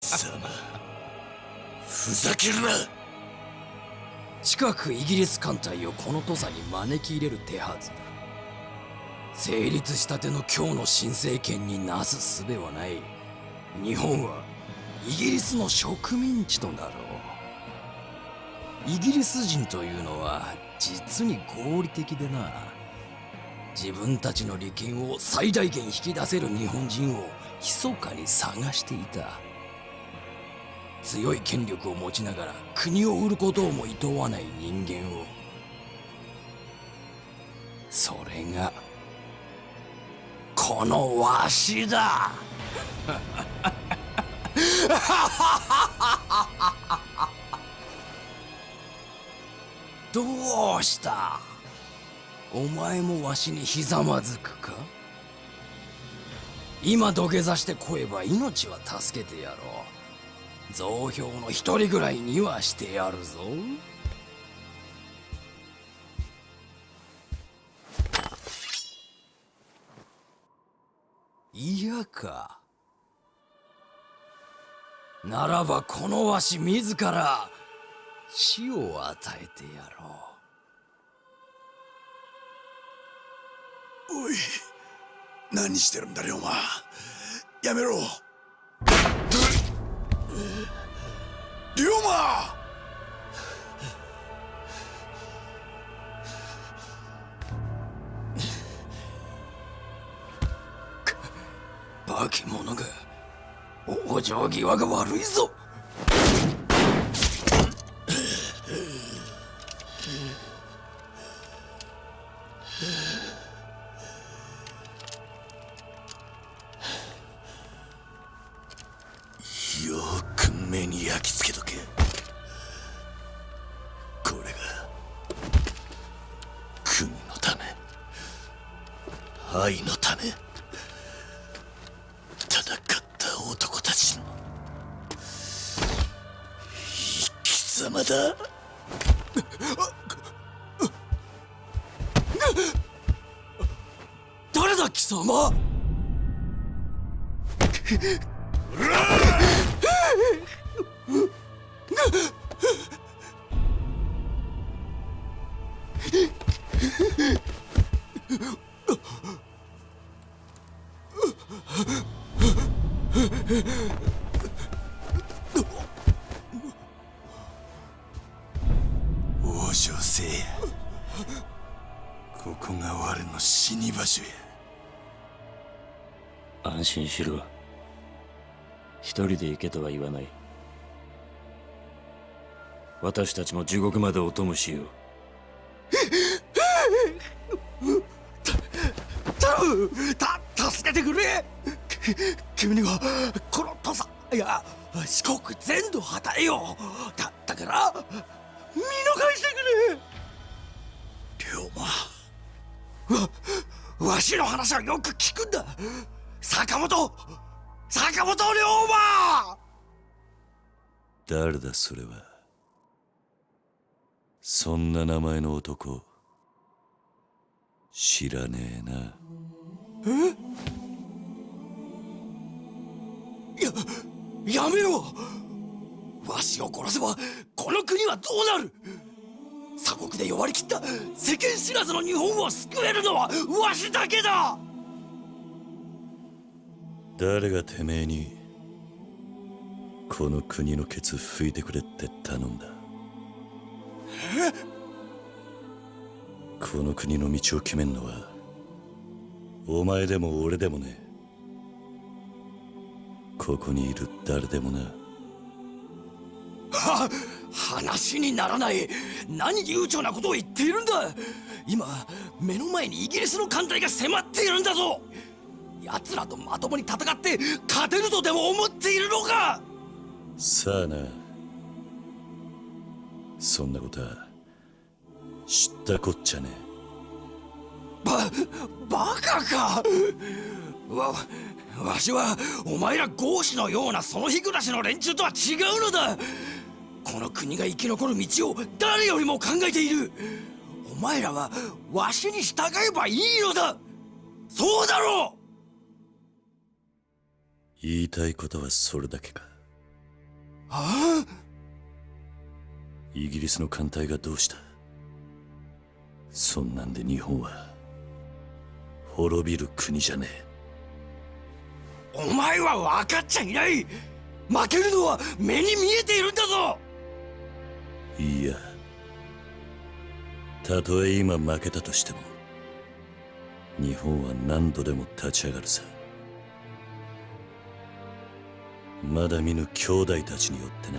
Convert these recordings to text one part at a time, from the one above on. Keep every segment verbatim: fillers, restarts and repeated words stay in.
貴様、ふざけるな。 近くイギリス艦隊をこの土佐に招き入れる手はずだ。成立したての今日の新政権になすすべはない。日本はイギリスの植民地となろう。イギリス人というのは実に合理的でな。自分たちの利権を最大限引き出せる日本人を密かに探していた。強い権力を持ちながら国を売ることをもいとわない人間を。それがこのわしだ。どうした？お前もわしにひざまずくか？今土下座してこえば命は助けてやろう。増票の一人ぐらいにはしてやるぞ。嫌か。ならばこのわし自ら死を与えてやろう。おい、何してるんだ龍馬。やめろ。龍馬。 化け物が。往生際が悪いぞ。 よく目に焼き付けとけ。これが国のため、愛のため戦った男たちの生き様だ。 誰だ貴様。 王将聖夜、ここが我の死に場所や。 安心しろ。一人で行けとは言わない。私たちも地獄までお供しよう。 頼む、た助けてくれ。君にはこの土佐、いや四国全土果たえよう。だだから見逃してくれ。 龍馬。わわしの話はよく聞くんだ。坂本坂本龍馬。 誰だそれは。そんな名前の男知らねえな。 え？ややめろ。わしを殺せばこの国はどうなる。鎖国で弱り切った世間知らずの日本を救えるのはわしだけだ。 誰がてめえにこの国のケツ拭いてくれって頼んだ。 え？ この国の道を決めんのはお前でも俺でもねえ。ここにいる誰でもな。 は話にならない。何悠長なことを言っているんだ。今目の前にイギリスの艦隊が迫っているんだぞ。奴らとまともに戦って勝てるとでも思っているのか。 さあな。そんなことは知ったこっちゃねえ。 ばバカか。わわしはお前ら豪士のようなその日暮らしの連中とは違うのだ。この国が生き残る道を誰よりも考えている。お前らはわしに従えばいいのだ。そうだろう。 言いたいことはそれだけか。 イギリスの艦隊がどうした？そんなんで日本は滅びる国じゃねえ。お前は分かっちゃいない。負けるのは目に見えているんだぞ。 いや、たとえ今負けたとしても日本は何度でも立ち上がるさ。まだ見ぬ兄弟たちによって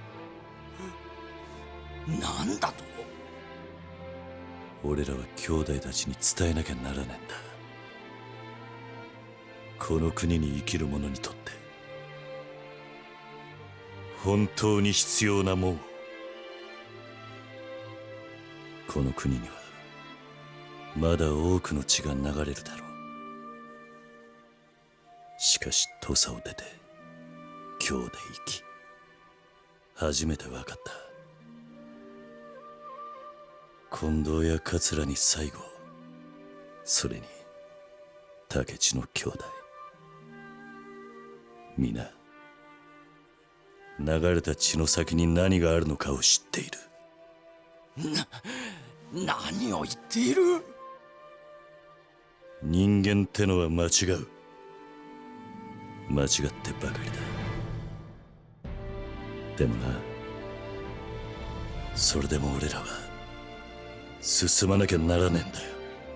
な。 なんだと？ 俺らは兄弟たちに伝えなきゃならねえんだ。この国に生きる者にとって本当に必要なもんを。この国にはまだ多くの血が流れるだろう。しかし土佐を出て今日で生き初めて分かった。近藤や桂に最後、それに武智の兄弟、皆流れた血の先に何があるのかを知っている。 な、何を言っている？ 人間ってのは間違う。間違ってばかりだ。でもな、それでも俺らは進まなきゃならねえんだよ。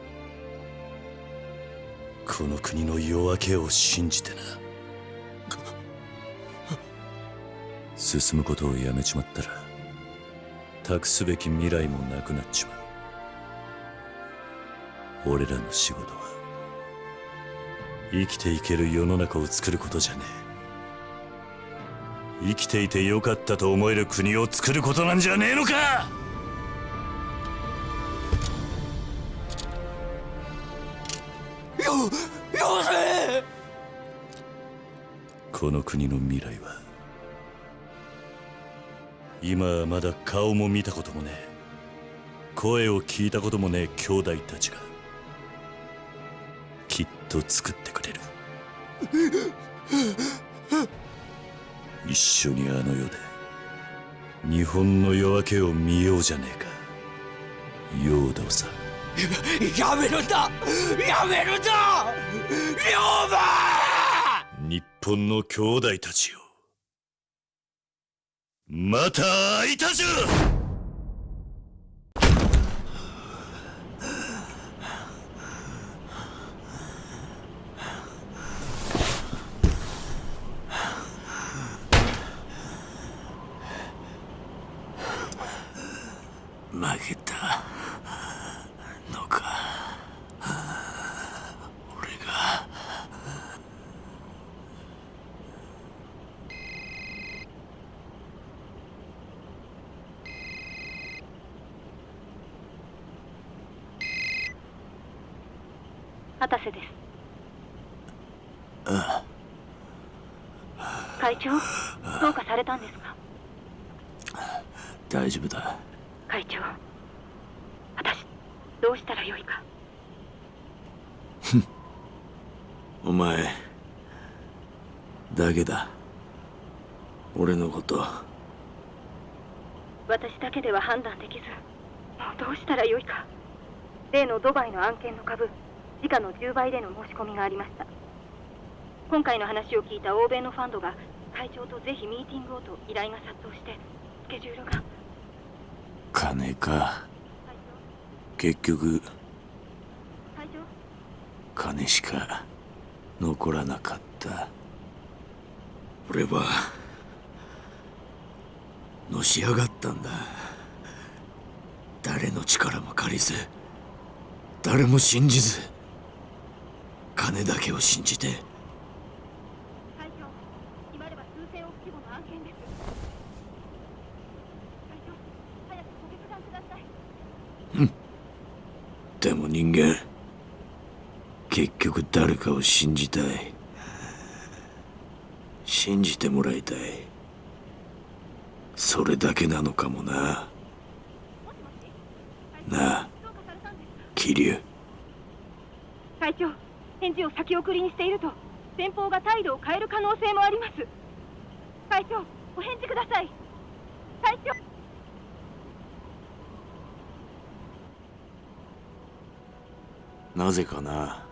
この国の夜明けを信じてな。進むことをやめちまったら託すべき未来もなくなっちまう。俺らの仕事は生きていける世の中を作ることじゃねえ。生きていてよかったと思える国を作ることなんじゃねえのか。 よ、よせ！ この国の未来は今はまだ顔も見たこともねえ、声を聞いたこともねえ兄弟たちがきっと作ってくれる。一緒にあの世で日本の夜明けを見ようじゃねえか、陽動さん。 やめるんだ、やめるんだ、龍馬！ 日本の兄弟たちよ、また会いたじゃ。 負けたのか。俺が畑瀬です。 ああ会長、どうかされたんですか？ 大丈夫だ。 会長、私どうしたらよいか。 お前だけだ、俺のこと。 私だけでは判断できず、もうどうしたらよいか。例のドバイの案件の株、時価のじゅうばいでの申し込みがありました。今回の話を聞いた欧米のファンドが会長とぜひミーティングをと依頼が殺到して、スケジュールが。 金か。結局会長、 金しか残らなかった。俺はのし上がったんだ。誰の力も借りず、誰も信じず、金だけを信じて。 会長、今では数千億規模の案件です。会長、早くご決断ください。 でも人間、結局誰かを信じたい。信じてもらいたい。それだけなのかもな。なあ、桐生。 会長、返事を先送りにしていると先方が態度を変える可能性もあります。会長、お返事ください。会長。 なぜかな。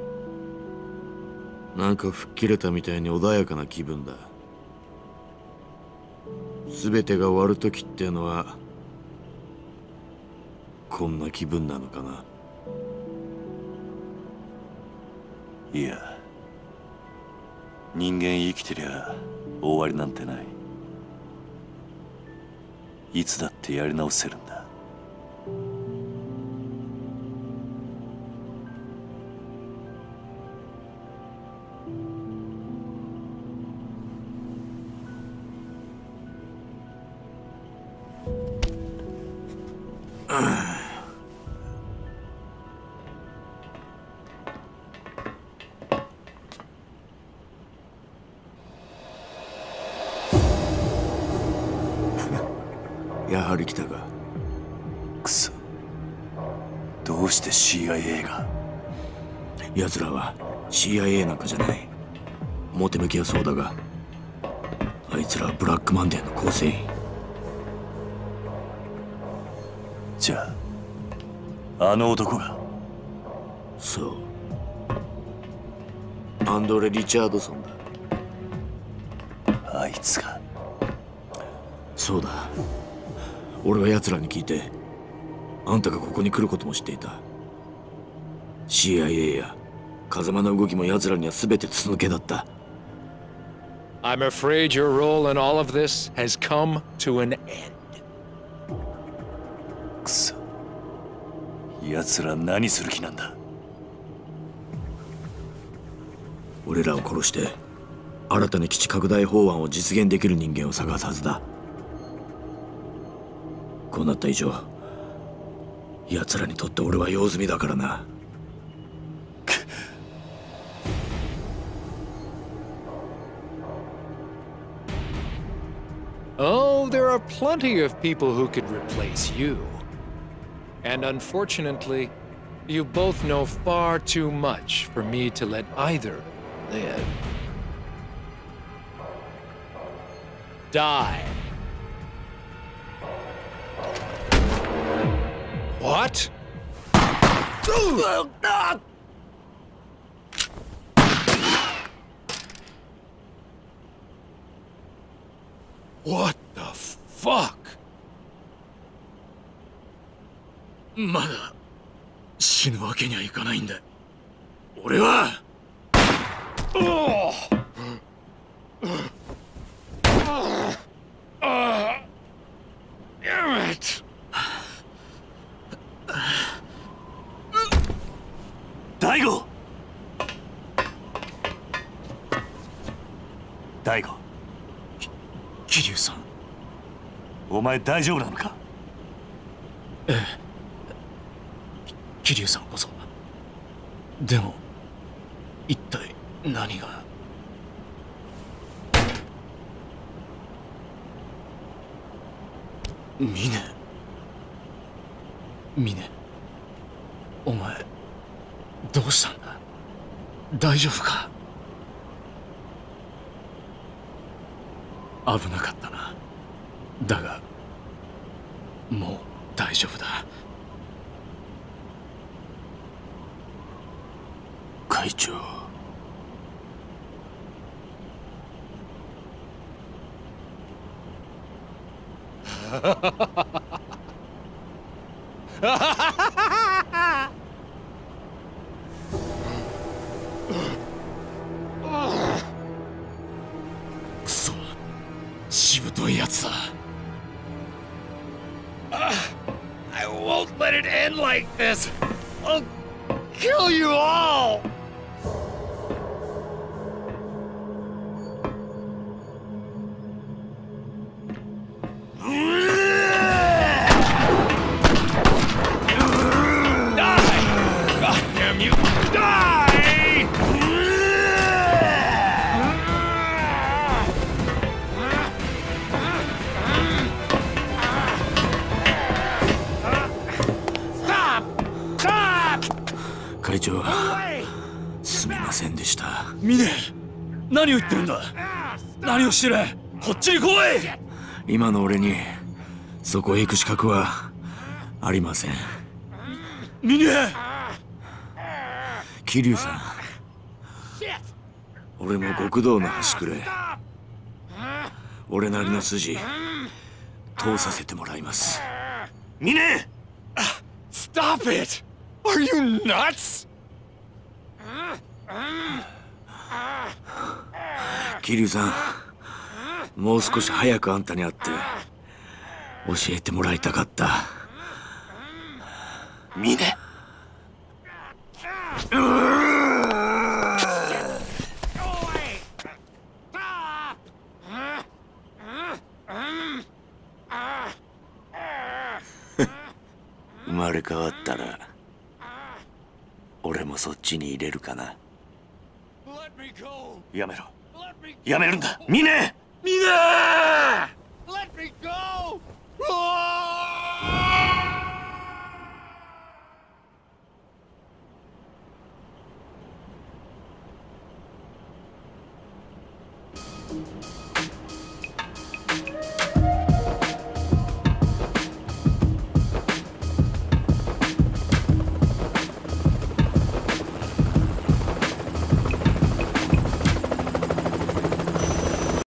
なんか吹っ切れたみたいに穏やかな気分だ。全てが終わる時ってのはこんな気分なのかな。 いや、人間生きてりゃ終わりなんてない。いつだってやり直せるんだ。 やはり来たか。 くそ、どうして シーアイエー が。 奴らは シーアイエー なんかじゃない。表向きはそうだが、あいつらはブラックマンデーの構成員。 じゃああの男が。 そう、アンドレ・リチャードソンだ。 あいつが。 そうだ、俺は奴らに聞いて、あんたがここに来ることも知っていた。 シーアイエー や風間の動きも奴らには全て筒抜けだった。 I'm afraid your role in all of this has come to an end. くそ、奴ら何する気なんだ。 俺らを殺して新たな基地拡大法案を実現できる人間を探すはずだ。こうなった以上、奴らにとって俺は用済みだからな。 Oh, there are plenty of people who could replace you. And unfortunately, you both know far too much for me to let either live. Die. What? What the fuck? まだ死ぬわけにはいかないんだ。俺は。 Oh! Uh, damn it! 大悟大悟、 桐生さん。 お前大丈夫なのか。 ええ、桐生さんこそ。でも一体何が。峰峰、お前どうしたんだ。大丈夫か。危なかったな。だがもう大丈夫だ。会長。くそ、しぶといやつだ。 I won't let it end like this! I'll kill you all! Stop! Stop! 会長、すみませんでした。 峰、何を言ってるんだ。何をしてる。こっちに来い。 今の俺にそこへ行く資格はありません。 峰、 桐生さん、俺も極道の端くれ。俺なりの筋通させてもらいます。 ミネ Stop it! Are you nuts? 桐生さん、もう少し早くあんたに会って教えてもらいたかった。 ミネ生まれ変わったら俺もそっちに入れるかな。 やめろ、やめるんだ、ミネ。 みんな